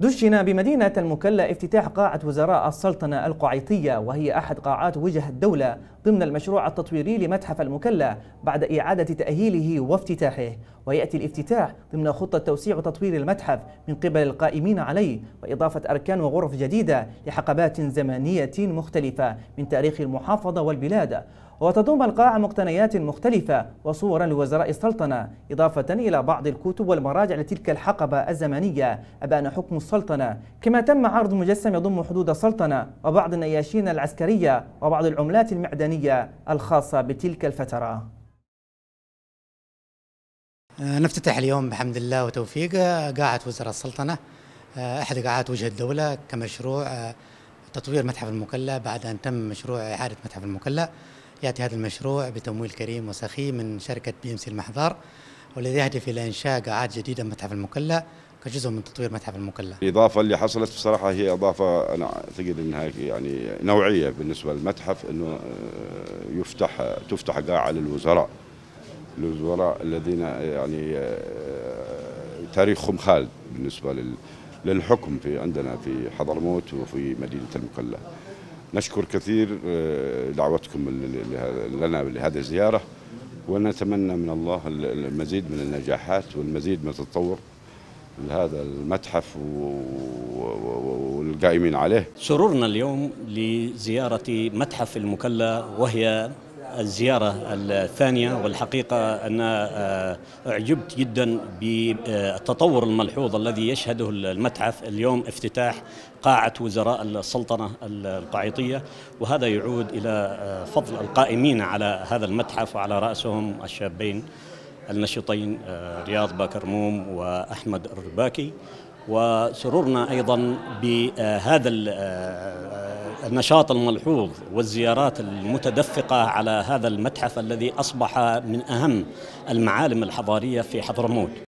دشن بمدينة المكلا افتتاح قاعة وزراء السلطنة القعيطية، وهي أحد قاعات وجه الدولة ضمن المشروع التطويري لمتحف المكلا بعد إعادة تأهيله وافتتاحه. ويأتي الافتتاح ضمن خطة توسيع وتطوير المتحف من قبل القائمين عليه، وإضافة أركان وغرف جديدة لحقبات زمنية مختلفة من تاريخ المحافظة والبلاد. وتضم القاعة مقتنيات مختلفة وصورا لوزراء السلطنة، إضافة إلى بعض الكتب والمراجع لتلك الحقبة الزمنية أبان حكم السلطنة. كما تم عرض مجسم يضم حدود السلطنة وبعض النياشين العسكرية وبعض العملات المعدنية الخاصة بتلك الفترة. نفتتح اليوم بحمد الله وتوفيق قاعة وزراء السلطنة، أحد قاعات وجه الدولة كمشروع تطوير متحف المكلا بعد أن تم مشروع إعادة متحف المكلا. يأتي هذا المشروع بتمويل كريم وسخي من شركة BMC المحضار، والذي يهدف إلى إنشاء قاعات جديدة متحف المكلا كجزء من تطوير متحف المكلا. الإضافة اللي حصلت بصراحة هي إضافة أنا أعتقد أنها يعني نوعية بالنسبة للمتحف، أنه تفتح قاعة للوزراء الذين يعني تاريخهم خالد بالنسبة للحكم في عندنا في حضرموت وفي مدينة المكلا. نشكر كثير دعوتكم لنا لهذه الزيارة، ونتمنى من الله المزيد من النجاحات والمزيد من التطور لهذا المتحف والقائمين عليه. سرورنا اليوم لزيارة متحف المكلا، وهي الزيارة الثانية، والحقيقة أنا أعجبت جدا بالتطور الملحوظ الذي يشهده المتحف اليوم. افتتاح قاعة وزراء السلطنة القعيطية، وهذا يعود إلى فضل القائمين على هذا المتحف، وعلى رأسهم الشابين النشطين رياض باكرموم وأحمد الرباكي. وسرورنا أيضا بهذا النشاط الملحوظ والزيارات المتدفقة على هذا المتحف الذي أصبح من أهم المعالم الحضارية في حضرموت.